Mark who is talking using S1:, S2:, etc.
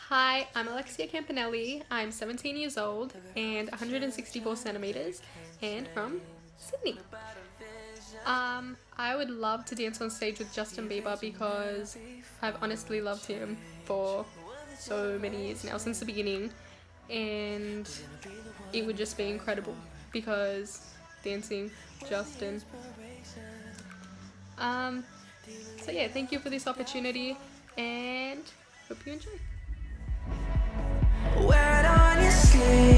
S1: Hi, I'm Alexia Campanelli. I'm 17 years old and 164 centimeters and from Sydney. I would love to dance on stage with Justin Bieber because I've honestly loved him for so many years now, since the beginning, and it would just be incredible because dancing Justin. So yeah, thank you for this opportunity and hope you enjoy.
S2: Wear it on your sleeve.